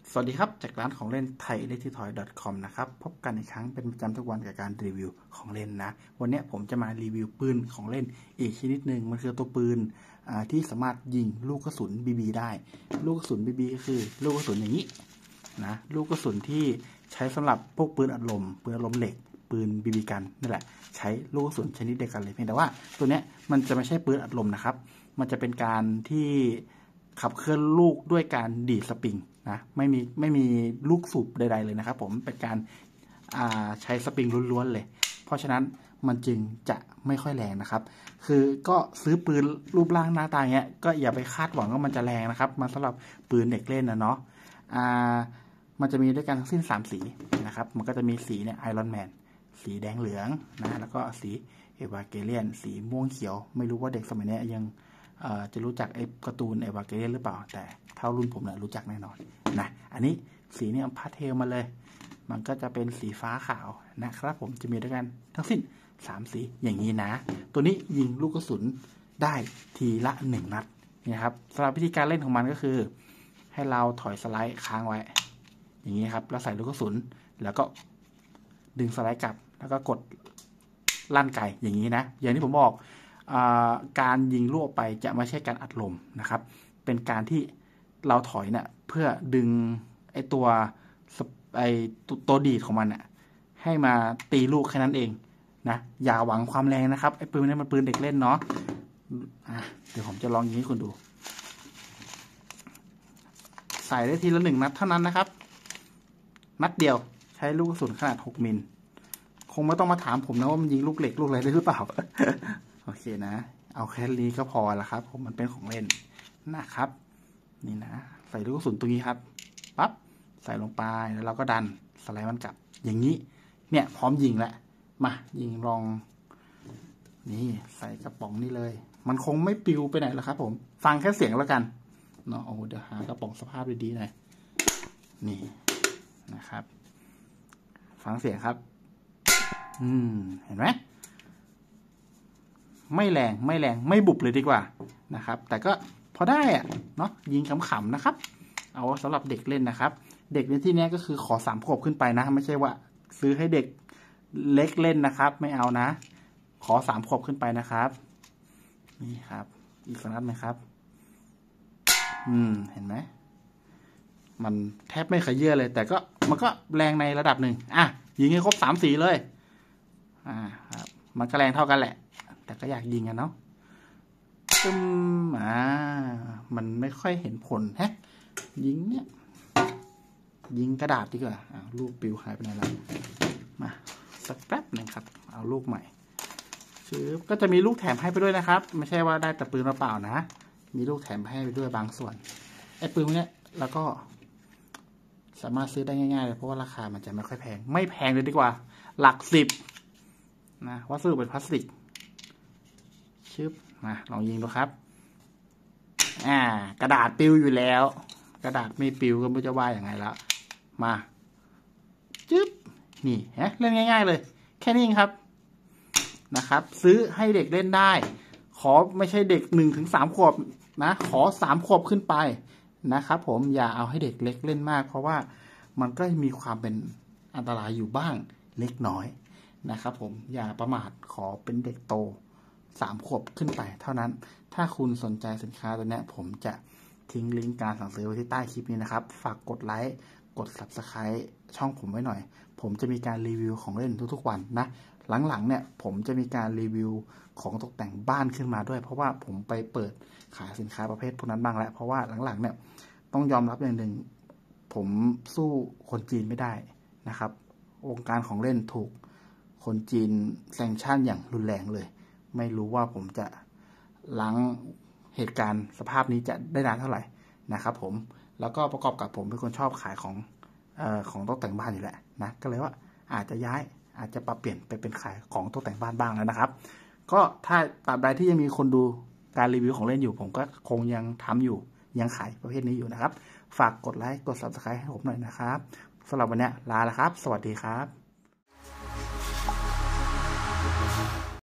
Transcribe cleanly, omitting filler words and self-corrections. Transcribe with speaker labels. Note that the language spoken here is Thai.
Speaker 1: สวัสดีครับจากร้านของเล่นไทย electritoy.com นะครับพบกันอีกครั้งเป็นประจำทุกวันกับการรีวิวของเล่นนะวันนี้ผมจะมารีวิวปืนของเล่นอีกชนิดหนึ่งมันคือตัวปืนที่สามารถยิงลูกกระสุน BB ได้ลูกกระสุน BB ก็คือลูกกระสุนอย่างนี้นะลูกกระสุนที่ใช้สำหรับพวกปืนอัดลมเหล็กปืน BB กันนั่นแหละใช้ลูกกระสุนชนิดเดียวกันเลยเพียงแต่ว่าตัวเนี้ยมันจะไม่ใช่ปืนอัดลมนะครับมันจะเป็นการที่ขับเคลื่อนลูกด้วยการดีดสปริงนะไม่มีลูกสูบใดๆเลยนะครับผมเป็นการใช้สปริงล้วนๆเลยเพราะฉะนั้นมันจึงจะไม่ค่อยแรงนะครับคือก็ซื้อปืนรูปร่างหน้าตาเงี้ยก็อย่าไปคาดหวังว่ามันจะแรงนะครับมันสำหรับปืนเด็กเล่นนะเนาะมันจะมีด้วยกันทั้งสิ้น3สีนะครับมันก็จะมีสีเนี่ยไอรอนแมนสีแดงเหลืองนะแล้วก็สีเอวาเกเลียนสีม่วงเขียวไม่รู้ว่าเด็กสมัยนี้ยังจะรู้จักไอ้การ์ตูนเอวาเกเลียนหรือเปล่าแต่เท่ารุ่นผมเนี่ยรู้จักแน่นอนนะอันนี้สีเนี่ยพาสเทลมาเลยมันก็จะเป็นสีฟ้าขาวนะครับผมจะมีด้วยกันทั้งสิ้น3สีอย่างนี้นะตัวนี้ยิงลูกกระสุนได้ทีละ1นัดนะครับสำหรับวิธีการเล่นของมันก็คือให้เราถอยสไลด์ค้างไว้อย่างนี้ครับแล้วใส่ลูกกระสุนแล้วก็ดึงสไลด์กลับแล้วก็กดลั่นไกอย่างนี้นะอย่างที่ผมบอกการยิงลูกไปจะไม่ใช่การอัดลมนะครับเป็นการที่เราถอยเนี่ยเพื่อดึงไอตัวดีดของมันน่ะให้มาตีลูกแค่นั้นเองนะอย่าหวังความแรงนะครับไอปืนนี้มันปืนเด็กเล่นเนาะเดี๋ยวผมจะลองยิงให้คุณดูใส่ได้ทีละ1นัดเท่านั้นนะครับนัดเดียวใช้ลูกกระสุนขนาด6มิลคงไม่ต้องมาถามผมนะว่ามันยิงลูกเหล็กลูกอะไรได้หรือเปล่า โอเคนะเอาแค่นี้ก็พอละครับผมมันเป็นของเล่นนะครับนี่นะใส่ลูกกระสุนตรงนี้ครับปั๊บใส่ลงไปแล้วเราก็ดันสไลด์มันกลับอย่างนี้เนี่ยพร้อมยิงแล้วมายิงลองนี่ใส่กระป๋องนี่เลยมันคงไม่ปลิวไปไหนหรอกครับผมฟังแค่เสียงแล้วกันเนาะโอ้เดี๋ยวหากระป๋องสภาพดีๆหน่อยนี่นะครับฟังเสียงครับเห็นไหมไม่แรงไม่บุบเลยดีกว่านะครับแต่ก็พอได้อะเนาะยิงขำๆนะครับเอาสำหรับเด็กเล่นนะครับเด็กในที่นี้ก็คือขอ3 ขวบขึ้นไปนะไม่ใช่ว่าซื้อให้เด็กเล็กเล่นนะครับไม่เอานะขอ3 ขวบขึ้นไปนะครับนี่ครับอีกสักนัดนะครับเห็นไหมมันแทบไม่ขยื่นเลยแต่ก็มันก็แรงในระดับหนึ่งยิงให้ครบ3 สีเลยครับมันก็แรงเท่ากันแหละแต่ก็อยากยิงกันเนาะมันไม่ค่อยเห็นผลยิงเนี่ยยิงกระดาษดีกว่าลูกปิวหายไปไหนแล้วมาสักแป๊บหนึ่งครับเอาลูกใหม่ก็จะมีลูกแถมให้ไปด้วยนะครับไม่ใช่ว่าได้แต่ปืนเปล่านะมีลูกแถมให้ไปด้วยบางส่วนไอ้ปืนพวกนี้แล้วก็สามารถซื้อได้ง่ายๆเลยเพราะว่าราคามันจะไม่ค่อยแพงไม่แพงเลยดีกว่าหลัก10นะวัสดุเป็นพลาสติกมาลองยิงดูครับกระดาษปิวอยู่แล้วกระดาษไม่ปิวก็ไม่จะว่าอย่างไงแล้วมานี่เล่นง่ายๆเลยแค่นี้เองครับนะครับซื้อให้เด็กเล่นได้ขอไม่ใช่เด็ก1-3 ขวบนะขอ3 ขวบขึ้นไปนะครับผมอย่าเอาให้เด็กเล็กเล่นมากเพราะว่ามันก็มีความเป็นอันตรายอยู่บ้างเล็กน้อยนะครับผมอย่าประมาทขอเป็นเด็กโต3 ขวบขึ้นไปเท่านั้นถ้าคุณสนใจสินค้าตัวนี้ผมจะทิ้งลิงก์การสั่งซื้อไว้ที่ใต้คลิปนี้นะครับฝากกดไลค์กด Subscribe ช่องผมไว้หน่อยผมจะมีการรีวิวของเล่นทุกๆวันนะหลังๆเนี่ยผมจะมีการรีวิวของตกแต่งบ้านขึ้นมาด้วยเพราะว่าผมไปเปิดขายสินค้าประเภทพวกนั้นบ้างแล้วเพราะว่าหลังๆเนี่ยต้องยอมรับอย่างหนึ่งผมสู้คนจีนไม่ได้นะครับวงการของเล่นถูกคนจีนแซงชั่นอย่างรุนแรงเลยไม่รู้ว่าผมจะล้างเหตุการณ์สภาพนี้จะได้นานเท่าไหร่นะครับผมแล้วก็ประกอบกับผมเป็นคนชอบขายของตกแต่งบ้านอยู่แหละนะก็เลยว่าอาจจะปรับเปลี่ยนไปเป็นขายของตกแต่งบ้านบ้างแล้วนะครับก็ถ้าตราบใดที่ยังมีคนดูการรีวิวของเล่นอยู่ผมก็คงยังทำอยู่ยังขายประเภทนี้อยู่นะครับฝากกดไลค์กด Subscribe ให้ผมหน่อยนะครับสำหรับวันนี้ลาแล้วครับสวัสดีครับ